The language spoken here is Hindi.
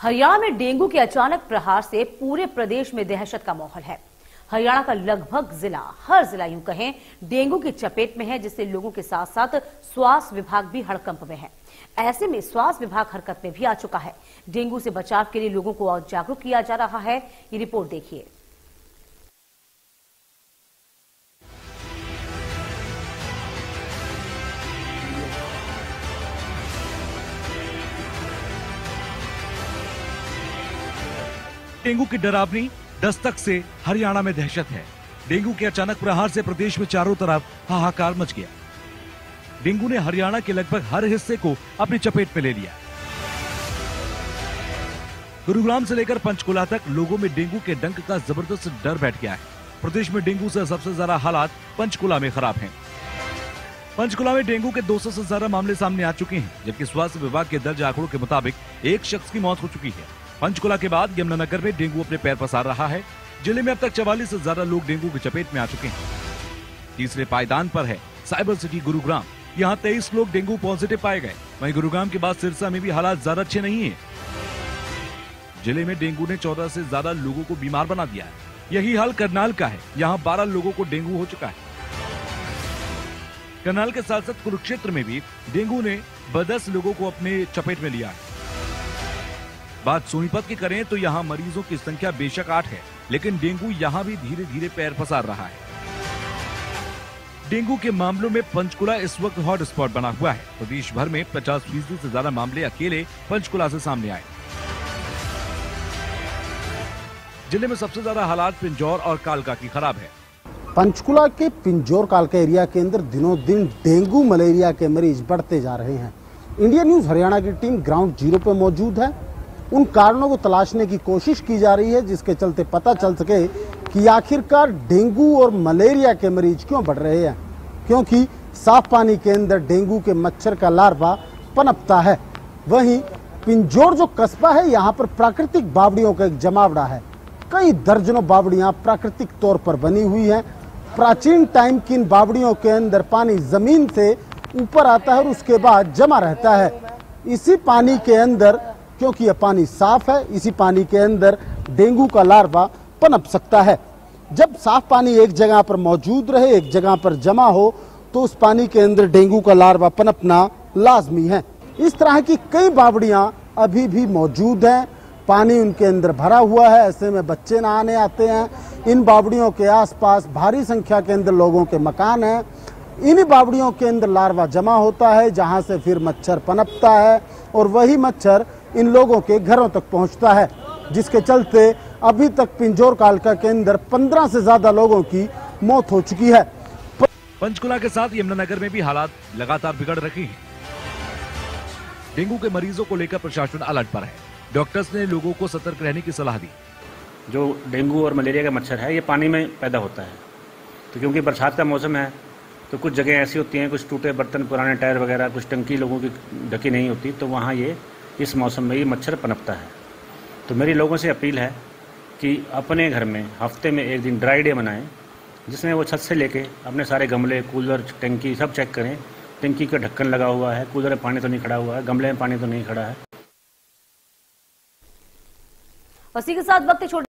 हरियाणा में डेंगू के अचानक प्रहार से पूरे प्रदेश में दहशत का माहौल है। हरियाणा का लगभग हर जिला यूं कहें डेंगू की चपेट में है, जिससे लोगों के साथ साथ स्वास्थ्य विभाग भी हड़कंप में है। ऐसे में स्वास्थ्य विभाग हरकत में भी आ चुका है। डेंगू से बचाव के लिए लोगों को और जागरूक किया जा रहा है। ये रिपोर्ट देखिए। डेंगू की डरावनी दस्तक से हरियाणा में दहशत है। डेंगू के अचानक प्रहार से प्रदेश में चारों तरफ हाहाकार मच गया। डेंगू ने हरियाणा के लगभग हर हिस्से को अपनी चपेट में ले लिया। गुरुग्राम से लेकर पंचकुला तक लोगों में डेंगू के डंक का जबरदस्त डर बैठ गया है। प्रदेश में डेंगू से सबसे ज्यादा हालात पंचकुला में खराब हैं। पंचकुला में डेंगू के 200 से ज्यादा मामले सामने आ चुके हैं, जबकि स्वास्थ्य विभाग के दर्ज आंकड़ों के मुताबिक एक शख्स की मौत हो चुकी है। पंचकुला के बाद यमुनानगर में डेंगू अपने पैर पसार रहा है। जिले में अब तक 44 से ज्यादा लोग डेंगू की चपेट में आ चुके हैं। तीसरे पायदान पर है साइबर सिटी गुरुग्राम। यहाँ 23 लोग डेंगू पॉजिटिव पाए गए। वहीं गुरुग्राम के बाद सिरसा में भी हालात ज्यादा अच्छे नहीं है। जिले में डेंगू ने 14 से ज्यादा लोगों को बीमार बना दिया है। यही हाल करनाल का है। यहाँ 12 लोगों को डेंगू हो चुका है। करनाल के साथ साथ कुरुक्षेत्र में भी डेंगू ने 10 लोगों को अपने चपेट में लिया है। बात सोनीपत की करें तो यहाँ मरीजों की संख्या बेशक 8 है, लेकिन डेंगू यहाँ भी धीरे धीरे पैर पसार रहा है। डेंगू के मामलों में पंचकुला इस वक्त हॉटस्पॉट बना हुआ है। प्रदेश भर में 50% से ज्यादा मामले अकेले पंचकुला से सामने आए। जिले में सबसे ज्यादा हालात पिंजौर और कालका की खराब है। पंचकुला के पिंजौर कालका एरिया के अंदर दिनों दिन डेंगू मलेरिया के मरीज बढ़ते जा रहे हैं। इंडिया न्यूज हरियाणा की टीम ग्राउंड जीरो पे मौजूद है। उन कारणों को तलाशने की कोशिश की जा रही है, जिसके चलते पता चल सके कि आखिरकार डेंगू और मलेरिया के मरीज क्यों बढ़ रहे हैं। क्योंकि साफ पानी के अंदर डेंगू के मच्छर का लार्वा पनपता है। वहीं पिंजौर जो कस्बा है, यहाँ पर प्राकृतिक बावड़ियों का एक जमावड़ा है। कई दर्जनों बावड़ियां प्राकृतिक तौर पर बनी हुई हैं। प्राचीन टाइम की इन बावड़ियों के अंदर पानी जमीन से ऊपर आता है और उसके बाद जमा रहता है। इसी पानी के अंदर, क्योंकि यह पानी साफ है, इसी पानी के अंदर डेंगू का लार्वा पनप सकता है। जब साफ पानी एक जगह पर मौजूद रहे, एक जगह पर जमा हो, तो उस पानी के अंदर डेंगू का लार्वा पनपना लाजमी है। इस तरह की कई बावड़ियां अभी भी मौजूद हैं। पानी उनके अंदर भरा हुआ है। ऐसे में बच्चे नहाने आते हैं। इन बावड़ियों के आसपास भारी संख्या के अंदर लोगों के मकान हैं। इन्हीं बावड़ियों के अंदर लार्वा जमा होता है, जहां से फिर मच्छर पनपता है और वही मच्छर इन लोगों के घरों तक पहुंचता है, जिसके चलते अभी तक पिंजौर कालका के अंदर 15 से ज्यादा लोगों की मौत हो चुकी है। पंचकुला के साथ यमुनानगर में भी हालात लगातार बिगड़ रहे हैं। डेंगू के मरीजों को लेकर प्रशासन अलर्ट पर है। डॉक्टर्स ने लोगों को सतर्क रहने की सलाह दी। जो डेंगू और मलेरिया का मच्छर है, ये पानी में पैदा होता है। तो क्योंकि बरसात का मौसम है, तो कुछ जगह ऐसी होती हैं, कुछ टूटे बर्तन, पुराने टायर वगैरह, कुछ टंकी लोगों की ढकी नहीं होती, तो वहाँ ये इस मौसम में ये मच्छर पनपता है। तो मेरी लोगों से अपील है कि अपने घर में हफ्ते में एक दिन ड्राई डे मनाएं, जिसमें वो छत से लेके अपने सारे गमले, कूलर, टंकी सब चेक करें। टंकी का ढक्कन लगा हुआ है, कूलर में पानी तो नहीं खड़ा हुआ है, गमले में पानी तो नहीं खड़ा है। उसी के साथ वक्त